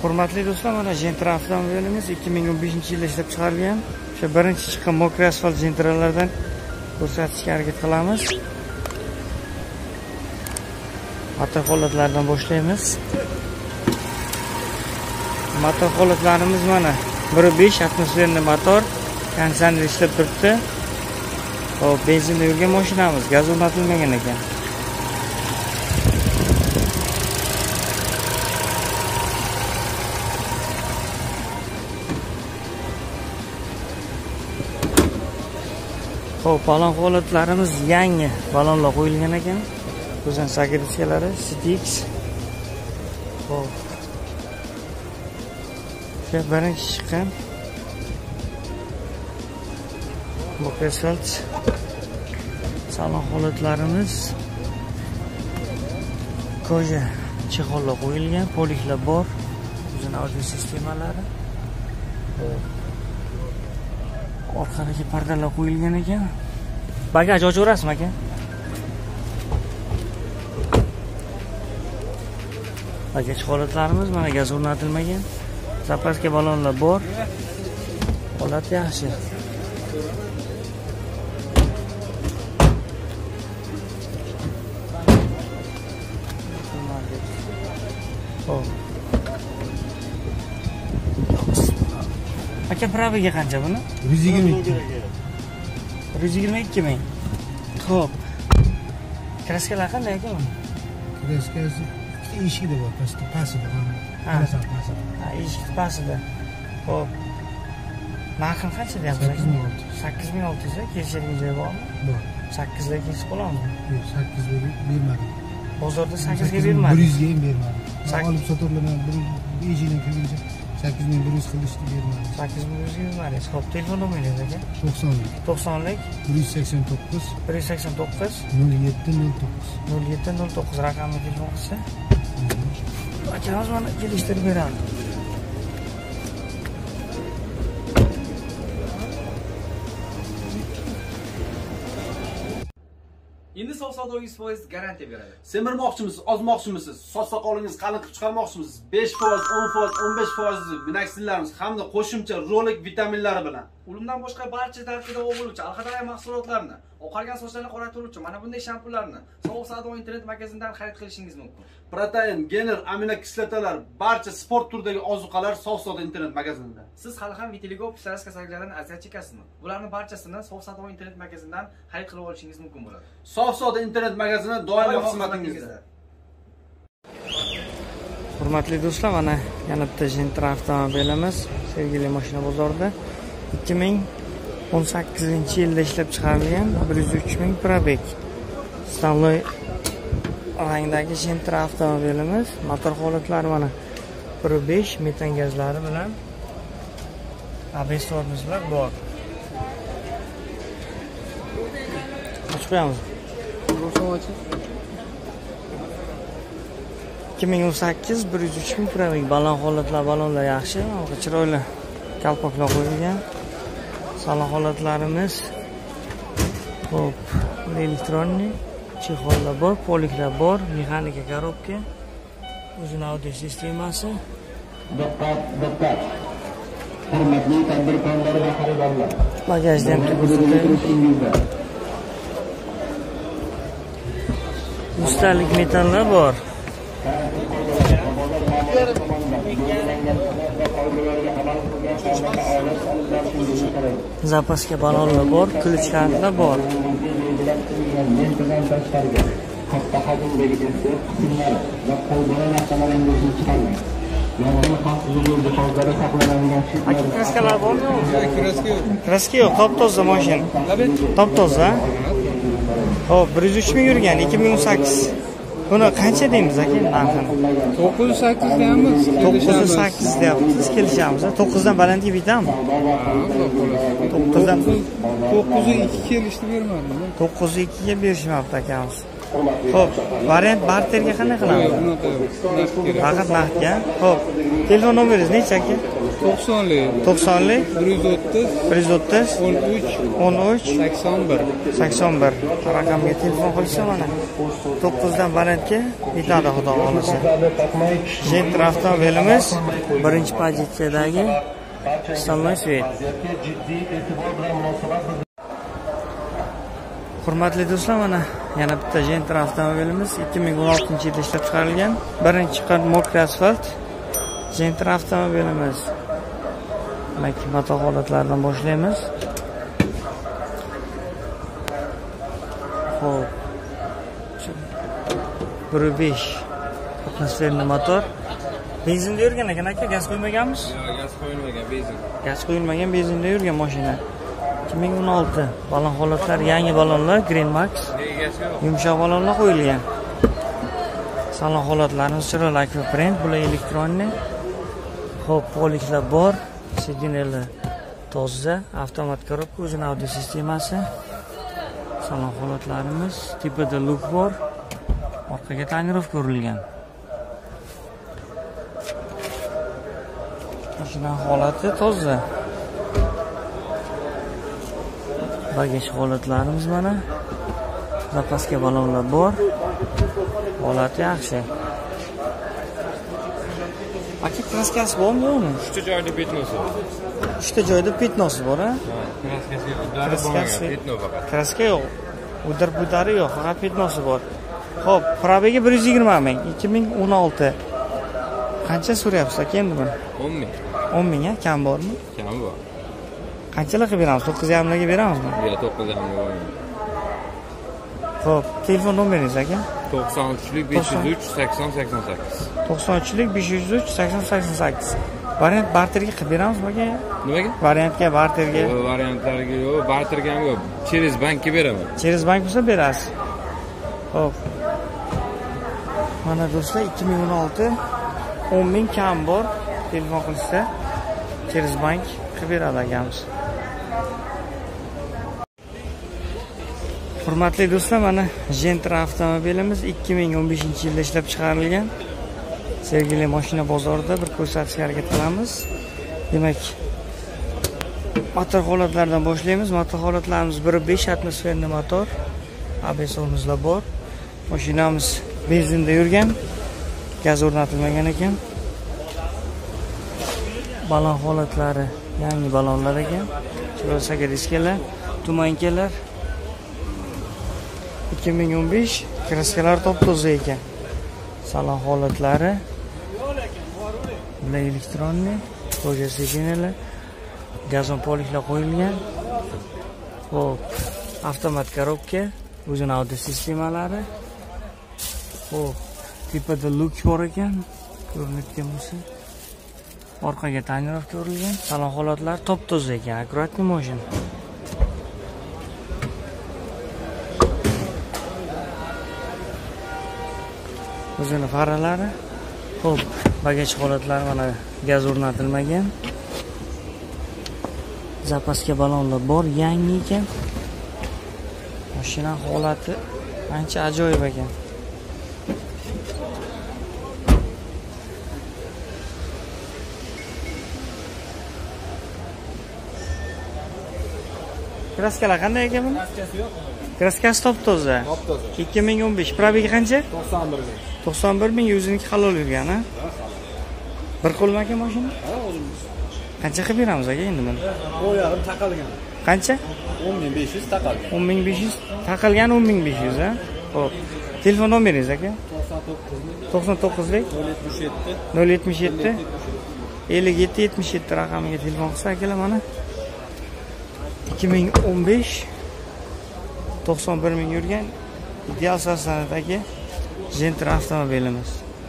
Hurmatli do'stlar, mana Gentra avtomobilimiz 2015-yilda ishlab chiqarilgan. O'sha birinchi chiqqan mokra asfalt Gentralardan ko'rsatishga harakat qilamiz. Motor holatlaridan boshlaymiz. Motor holatlarimiz mana 1.5 atmosferli motor, konditsioner ishlab turibdi. Hop, benzinda yurgan mashinamiz, gaz o'rnatilmagan ekan. Xo'p, balon holatlarimiz yangi balonlar qo'yilgan ekan. Ko'zan sakritskalari, CTX. Xo'p. Shu birinchi chiqqan Mokresalt salon holatlarimiz koja chexollar qo'yilgan, poliklar bor, uzun audio sistemalari. Orqadagi pardalar qo'yilgan ekan. Bagaj ochaverasizmi aka? Bagaj holatlarimiz mana gaz o'rnatilmagan. Zapaska balonlar bor. Holat yaxshi. Aka, praviga qancha buni? 122. 122 ming. Xo'p. Kraskalar qanday aka buni? Kraskasi eshikda bor, pastida ham. Ha, eshik pastida. Xo'p. Narxi qancha deyapsiz aka? 8600 kelishadigan joy bormi? Bor. 8 ga kelsa bo'ladimi? Yo'q, 8 ga bermadim. Bozorda 8 ga bermadim. 100 ga ham bermadim. Olib sotirlarni bir eshikdan kirguncha 8100 qilishdi bermadim. 8100 ga bermadingiz. Xo'p, telefon nomeringiz aka? 90lik 189 189 0709 raqamli telefon qilsa akamiz mana kelishtirib beradi. Endi savdo 100% garantiya beradi. Semirmoqchimisiz, ozmoqchimisiz, soch soqolingiz qalin qilib chiqarmoqchimisiz? 5%, 10%, 15% minaksillarimiz hamda qo'shimcha rolik vitaminlari bilan. Undan boshqa barcha tarkibida bo'luvchi Alxadaya mahsulotlarini, oqargan sochlarni qoraytiruvchi mana bunday shampunlarni Sovuq savdo internet magazindan xarid qilishingiz mumkin. Protein, gener, aminokislotalar, barcha sport turidagi ozuqalar Sovuq savdo internet magazinida. Siz hali ham vitiligo, psoriaz kasalliklaridan aziyat chekasizmi? Bularning barchasini Sovuq savdo internet magazindan xarid qilib olishingiz mumkin bo'ladi. Sovuq savdo internet magazini doimo xizmatingizda. Hurmatli do'stlar, mana yana bitta Gentra avtomobilimiz sevgili mashina bozorida 2018-yilda ishlab chiqarilgan 103 ming probeg. Stanloy rangdagi Gentra avtomobilimiz. Motor holatlari mana 1.5 metan gazlari bilan ABS tormozlar bor. Ochib qo'yamiz. 2018 103 ming probeg. Balon balonlar yaxshi, chiroyli kalpaklar qo'yilgan. Salon holatlarimiz xo'p, elektronniy chexollar bor, poliklar bor, mexanika korobka, uzun audio sistemasi. Diqqat. Hurmatli tadbirkorlar va xaridorlar. Bagajda ham ko'rsatilgan. Ustalik metallar bor. Zapaska balonlar bor, ключlar bor. Katta hajmdagi kukunlar va qo'lbola narsalarni chiqarmang. Yong'in xavfsizligi jihozlari saqlanadigan shitlar. Kraskalar bormi? Kraska yo'q, top-toza mashina. Top-toza. Hop, 103 ming yurgan 2018. Buni qancha deymiz aka narxini? 908 deyapmiz. 908 deyapmiz, kelishamiz. 9 dan balandga bitami? 9 dan 902 kelishdi bermadim. 902 ga berishmabdi akamiz. Xo'p, variant barterga qanday qilamiz? Faqat naqdga. Xo'p, telefon nomeringiz necha aka? 90lik 90lik 130 13 81 raqamga telefon qilsa mana 9 dan variantga bitadi xudo xolisa. Gentra avtomobilimiz birinchi pozitsiyadagi Stolnoy Svet. Hurmatli do'stlar, mana yana bitta Gentra avtomobilimiz 2016-yilda ishlab chiqarilgan. Birinchi qat mokri asfalt Gentra avtomobilimiz. Makki mato holatlardan boshlaymiz. Xo'p. 1.5 atmosferli motor. Benzinda yurgan ekan aka, gaz qo'ymaganmiz? Yo'q, gaz qo'yilmagan, benzin. Gaz qo'yilmagan benzinda yurgan mashina. 2016 balon holatlar, yangi balonlar Green Max. Yumshoq balonlar qo'yilgan. Salon holatlarimiz chiroyli akvaprint, bular elektronni. Xo'p, poliklar bor, sidinlar toza, avtomat korobka, o'zining audio sistemasi. Salon holatlarimiz, tepida luk bor, orqaga tonirovka urilgan. Mashina holati toza. Bagaj holatlarimiz mana. Zapasga balonlar bor. Holati yaxshi. Aka, kraskasi bormi yo'qmi? 3 joyda petnosi. 3 joyda petnosi bor, ha? Kraskasi petno faqat. Kraska yo'q. Udar-budari yo'q, faqat petnosi bor. Xo'p, probegi 120 ming, 2016. Qancha so'rayapsiz aka endi buni? 10 ming. 10 ming, ha? Kam bormi? Kam bor. Qanchalar qilib beramiz? 9,5 mingga beramizmi? Yo'q, 9 ming bor. Xo'p, telefon nomeringiz aka? 93lik 503 80 88. 93lik 503 80 88. Variant barterga qilib beramizmi aka? Nimaga? Variantga, barterga. Variantlarga yo'q, barterga ham yo'q. Через bankka beraman. Через bank bo'lsa berasiz. Xo'p. Mana do'stlar 2016 10 ming kam bor. Telefon qilsa через bank qilib beradi akamiz. Hurmatli do'stlar, mana Gentra avtomobilimiz 2015-yilda ishlab chiqarilgan. Sergeli mashina bozorida bir ko'rsatishga harakat qilamiz. Demak, motor holatlaridan boshlaymiz. Motor holatlarimiz 1.5 atmosferli motor. ABS-imizlar bor. Mashinamiz benzinda yurgan. Gaz o'rnatilmagan ekan. Balon holatlari yangi balonlar ekan. Chiroyli diskalar, tumankalar. 2015 kraskalar top-toza ekan. Salon holatlari. Bular elektronni, koja sedinalar, gazon poliklar qo'yilgan. Xo'p, avtomat korobka, o'zining audio sistemalari. Xo'p, tepada luk bor ekan, ko'rinayotgan bo'lsa. Orqaga tonirovka urilgan. Salon holatlari top-toza ekan, akkuratli mashina. O'zining faralari. Xo'p, bagaj holatlari mana gaz o'rnatilmagan. Zapaska balonlar bor, yangi ekan. Mashina holati ancha ajoyib ekan. Kraskalar qanday ekan buni? Kraskasi yo'q. Kraskasi top-toza. Top-toza. 2015. Probegi qancha? 91 ming. 91 ming, o'ziniki halol yurgan, ha? Bir qo'lmi aka mashina? Ha, o'zimiz. Qancha qilib beramiz aka endi buni? Oyog'im taqalgan. Qancha? 10500 taqalgan. 10500 taqilgan 10500, ha? Xo'p. Telefon nomeringiz aka? 99lik 077 57 77 raqamiga telefon qilsa akalar mana 2015 91 ming yurgan ideal sanadagi Gentra avtomobilimiz.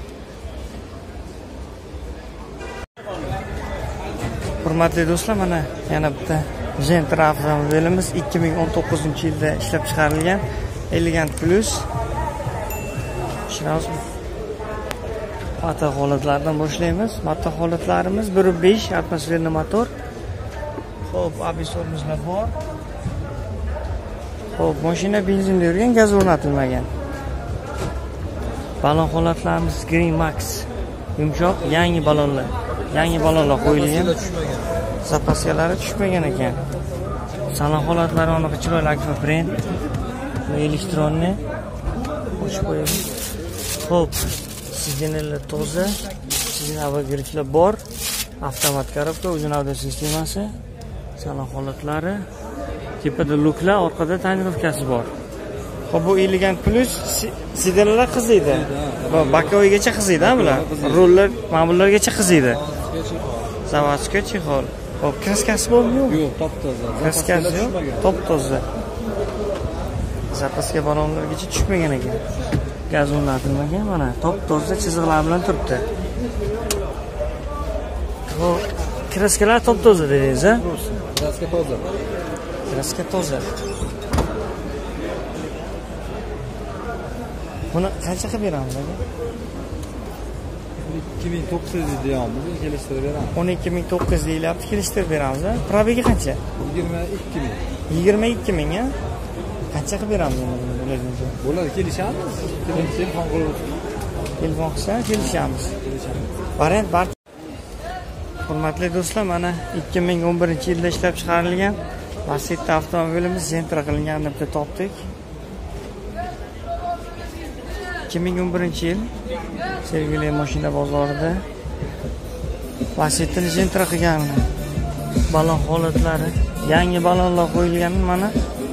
Hurmatli do'stlar, mana yana bitta Gentra avtomobilimiz 2019-yilda ishlab chiqarilgan Elegant Plus. Ishlayapsizmi? Motor holatlaridan boshlaymiz. Motor holatlarimiz 1.5 atmosferli motor. Xo'p, ABS-imizlar bor. Xo'p, mashina benzinda yurgan, gaz o'rnatilmagan. Balon holatlarimiz Green Max. Yumshoq yangi balonlar. Yangi balonlar qo'yilgan. Zapasyalari tushmagan ekan. Salon holatlari aniq chiroyli akfa brend. Bu elektronni ochib qo'yamiz. Xo'p, signallar toza, signal girishlar bor. Avtomat korobka, o'zini audio sistemasi. Salon holatlari. Tepada luklar, orqada tonirovkasi bor. Xo'p, bu elegant plus signallar qiziydi. Bakovigacha qiziydi, bular. Rollar, ma'mullargacha qiziydi. Zavodga chexol. Xo'p, kraskasi bormi? Yo'q, top-toza. Kraskasi yo'q, top-toza. Zapaska balonlargacha tushmagan ekan. Gaz o'rnatilmagan, mana top-toza chiziqlar bilan turibdi. Xo'p, kraskalar top-toza dedingiz, a? Kraska toza. Kraska toza. Buni qancha qilib beramiz aka? 2900 deyapmiz, kelishtirib beramiz. 12900 deyilyapti, kelishtirib beramiz. Probegi qancha? 22000. 22000 a? Qancha qilib beramiz buni? Bo'ladi, kelishamiz. Telefon qilib. Telefon qilsa kelishamiz. Variant bor. Hurmatli do'stlar, mana 2011-yilda ishlab chiqarilgan Lacetti avtomobilimiz sentra qilinganini bitta topdik. 2011-yil Sergeli mashina bozorida Lacetti'ni sentra qilgan balon holatlari, yangi balonlar qo'yilgan mana.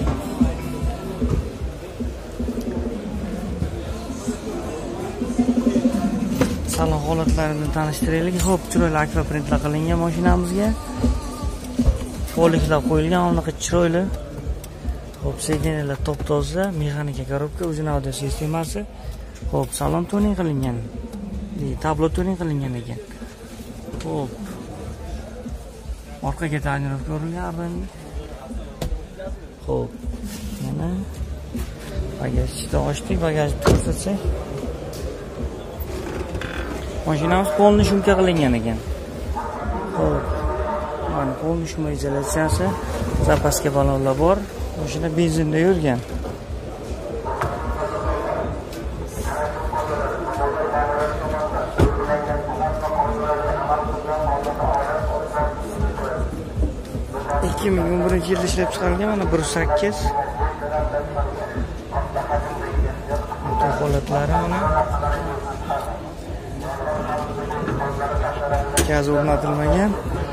Salon holatlarini tanishtiraylik. Xo'p, chiroyli akva printlar qilingan mashinamizga. Foliklar qo'yilgan, aniq chiroyli. Xo'p, signallar top-toza, mexanika korobka, o'zini audio sistemasi. Xo'p, salon tuning qilingan. Tablo tuning qilingan ekan. Xo'p. Orqaga tonirovka urilgan arbanni. Xo'p. Mana bagajni ochdik, bagajni ko'rsatsak. Mashinamiz polni shumka qilingan ekan. Xo'p. Mana polni shumka izolyatsiyasi, zapaska balonlar bor. Mashina benzinda yurgan. Yilda ishlab chiqarilgan, mana 1.8. Bu holatlari mana. Gaz o'rnatilmagan.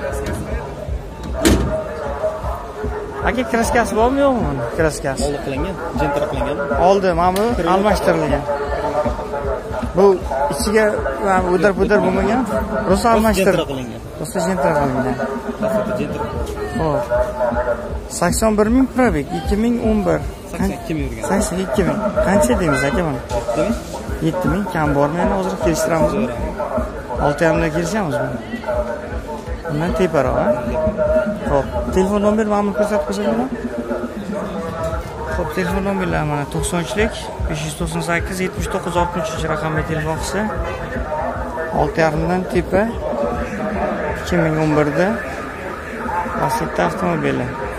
Aka, kraskasi bormi yo'qmi? Kraskasi. Oldi qilingan, jentra qilingan. Oldi, mana bu almashtirilgan. Bu ichiga o'dir-pudir bo'lmagan, rosa almashtirilgan. Rosa jentra qilingan. Xo'p. 81000 probeg, 2011. 82 ming yurgan. 82 ming. Qancha deymiz aka mana? 7000 kam bormi? Endi hozir kelishtiramizmi? 6.5 dan kelishamiz buni. Bundan teparoq, ha? Xo'p, telefon nomer ma'lum ko'rsatib qo'ysangiz. Xo'p, telefon nomerlar mana 90lik 598 79 63 raqamli telefon qilsa 6.5 dan tepa 2011 da Lacetti avtomobili.